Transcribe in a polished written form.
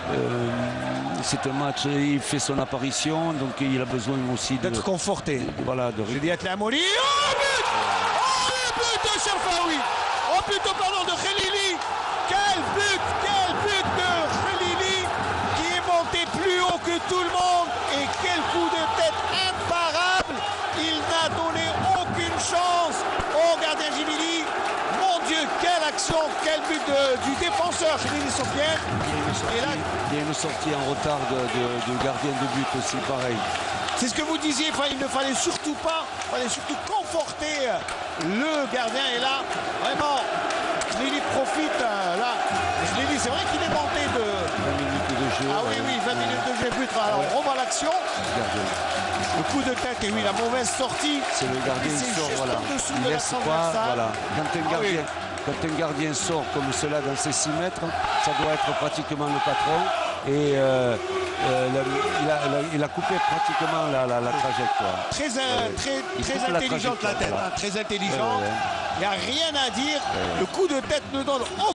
c'est un match, il fait son apparition, donc il a besoin aussi d'être conforté. Voilà, Juliette Lamoli. Oh, but! Oh, le but de Cherfaoui! Oh, plutôt, pardon, de Khelili! Quel but de Khelili qui est monté plus haut que tout le monde! Et quel coup de tête imparable! Il n'a donné aucune chance au gardien Jimili. Mon Dieu, quelle action, quel but du défenseur Khelili Sofiane. Il y a une sortie en retard de gardien de but aussi, pareil. C'est ce que vous disiez, il ne fallait surtout pas, conforter le gardien. Et là, vraiment, Khelili profite. Là, Khelili, c'est vrai qu'il est monté de 20 minutes de jeu. Ah oui, 20 minutes de jeu. But. Alors, on revoit l'action. Le coup de tête, et oui, la mauvaise sortie. C'est le gardien qui sort, voilà. Il laisse pas, voilà. Quand un gardien sort comme cela dans ses 6 mètres, ça doit être pratiquement le patron. Et il a coupé pratiquement la trajectoire. Très intelligente la tête, voilà. Très intelligente. Il n'y a rien à dire. Le coup de tête ne donne